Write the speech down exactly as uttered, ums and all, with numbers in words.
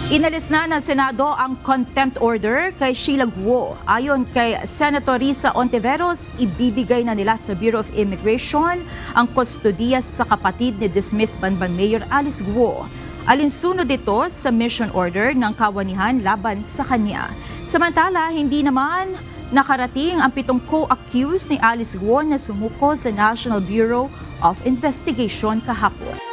Inalis na ng Senado ang contempt order kay Sheila Guo. Ayon kay Senator Risa Ontiveros, ibibigay na nila sa Bureau of Immigration ang kustodiya sa kapatid ni dismissed Banban Mayor Alice Guo. Alinsunod ito sa mission order ng kawanihan laban sa kanya. Samantala, hindi naman nakarating ang pitong co-accused ni Alice Guo na sumuko sa National Bureau of Investigation kahapon.